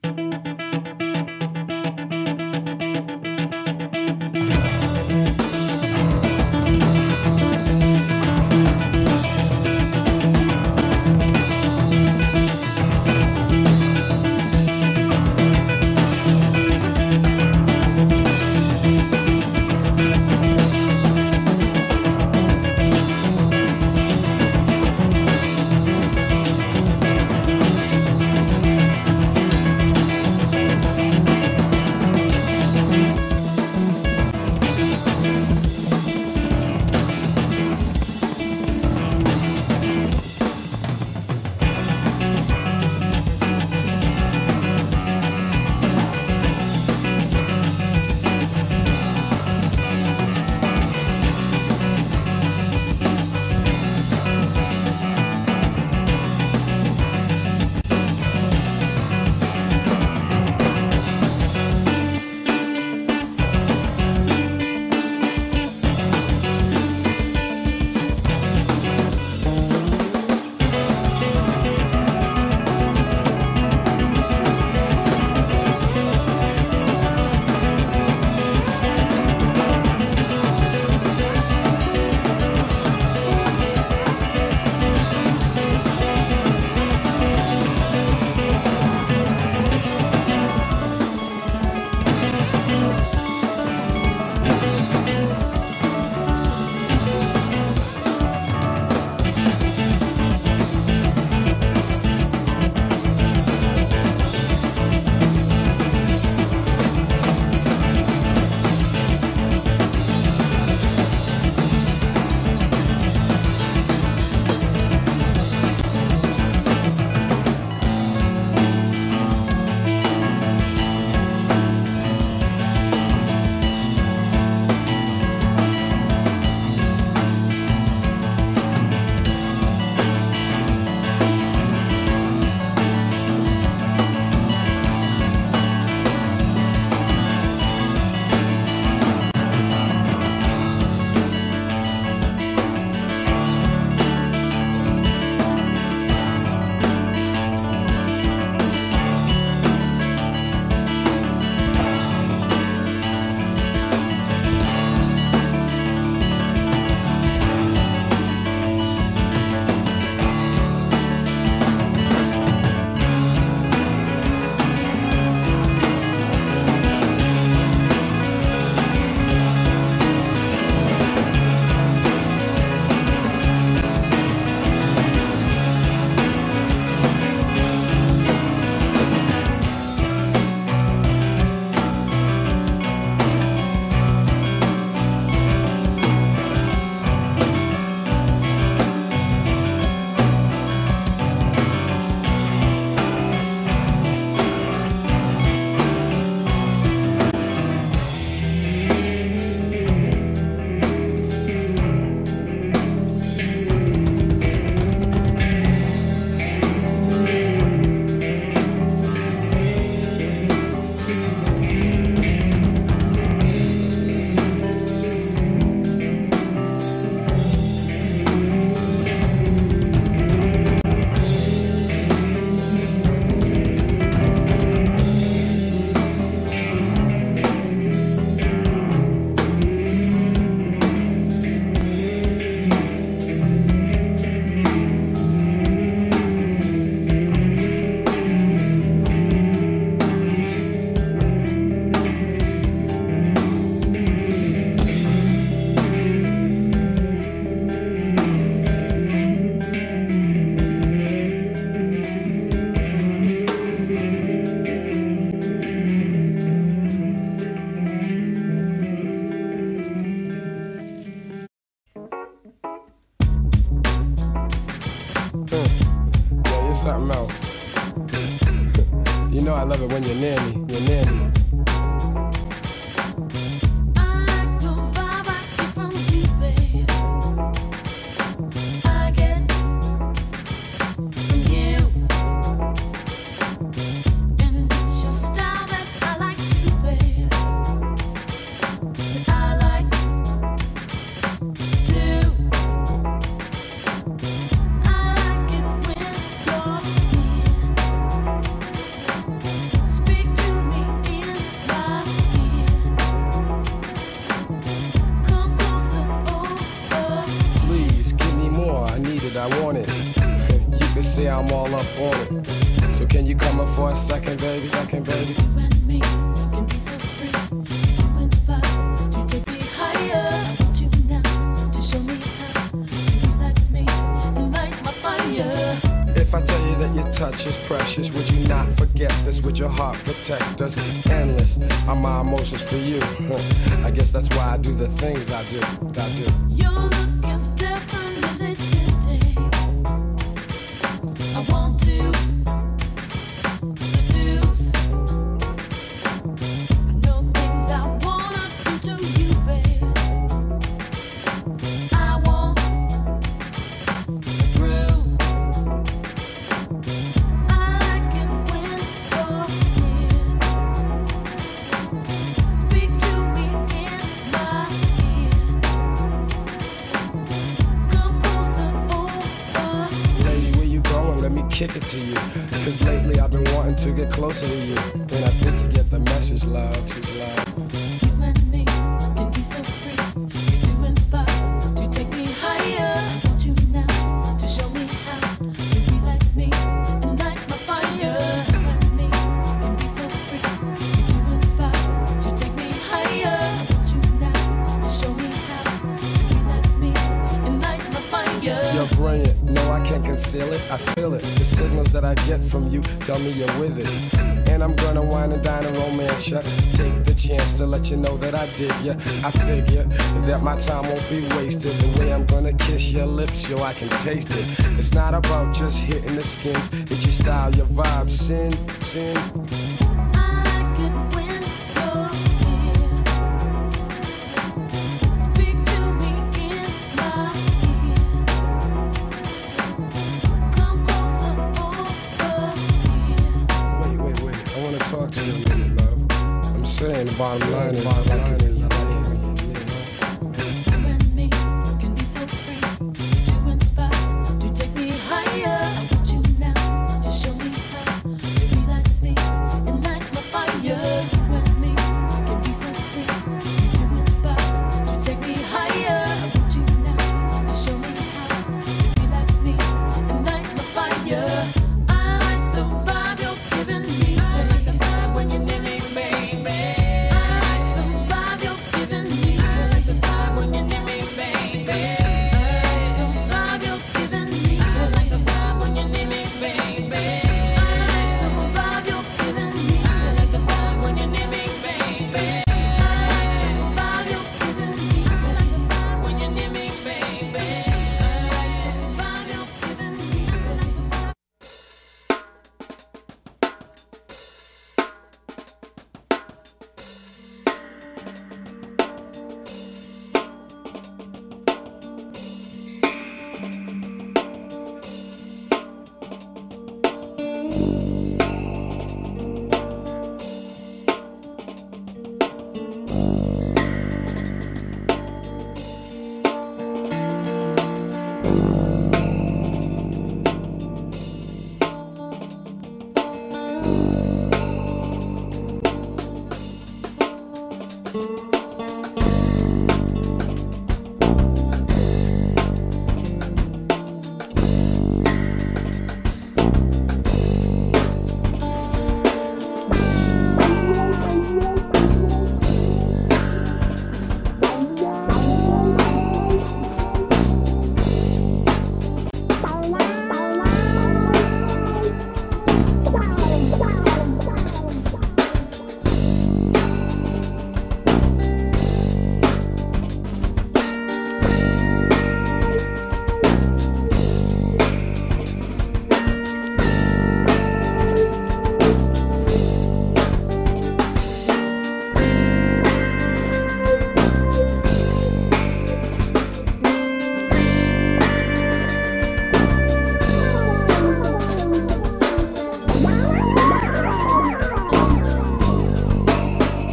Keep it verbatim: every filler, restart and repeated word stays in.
something else. You know I love it when you're near me, you're near me. Spend now I'm all up on it. So can you come up for a second, baby? Second, baby. You and me can be so free. You inspire to take me higher. I want you now to show me how to relax me and light my fire. If I tell you that your touch is precious, would you not forget this? Would your heart protect us? Endless are my emotions for you. I guess that's why I do the things I do. I do. Your look is definitely tempting. I want to seduce. I know things I wanna do to you, babe. I want to prove. I like it when you're near. Speak to me in my ear. Come closer over. Lady, where you going? Let me kick it to you. Cause lately I've been wanting to get closer to you. And I think you get the message, love. Message, love. You and me can be so free. You do inspire to take me higher. I want you now to show me how to relax me and light my fire. You and me can be so free. You do inspire to take me higher. I want you now to show me how to relax me and light my fire. You're brilliant, no I can't conceal it, I feel it. The signals that I get from you tell me you're with it. And I'm gonna wine and dine and romance ya. Take the chance to let you know that I dig ya. I figure that my time won't be wasted. The way I'm gonna kiss your lips, yo, I can taste it. It's not about just hitting the skins, it's your style, your vibe, sin, sin. I like it when you're here. Speak to me in my ear. Come closer over here. Wait, wait, wait, I wanna talk to you a minute, love. I'm saying the bottom line is, I like it